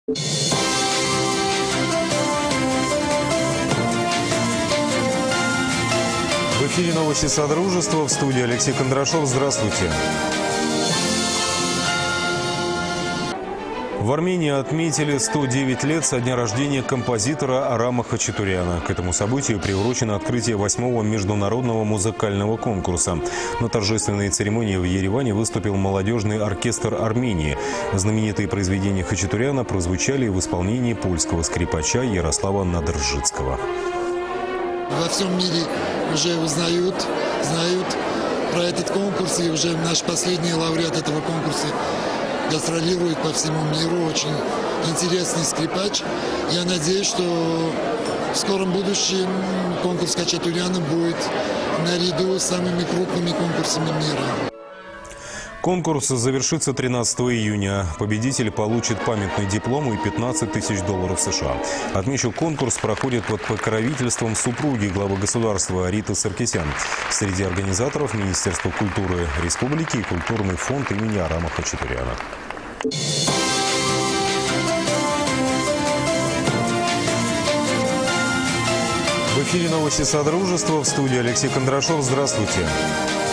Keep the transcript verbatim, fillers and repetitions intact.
В эфире новости Содружества, в студии Алексей Кондрашов. Здравствуйте. В Армении отметили сто девять лет со дня рождения композитора Арама Хачатуряна. К этому событию приурочено открытие восьмого международного музыкального конкурса. На торжественной церемонии в Ереване выступил молодежный оркестр Армении. Знаменитые произведения Хачатуряна прозвучали в исполнении польского скрипача Ярослава Надржицкого. Во всем мире уже узнают, знают про этот конкурс, и уже наш последний лауреат этого конкурса гастролирует по всему миру. Очень интересный скрипач. Я надеюсь, что в скором будущем конкурс Хачатуряна будет наряду с самыми крупными конкурсами мира. Конкурс завершится тринадцатого июня. Победитель получит памятный диплом и пятнадцать тысяч долларов США. Отмечу, конкурс проходит под покровительством супруги главы государства Риты Саркисян. Среди организаторов Министерство культуры республики и культурный фонд имени Арама Хачатуряна. В эфире новости Содружества, в студии Алексей Кондрашов. Здравствуйте.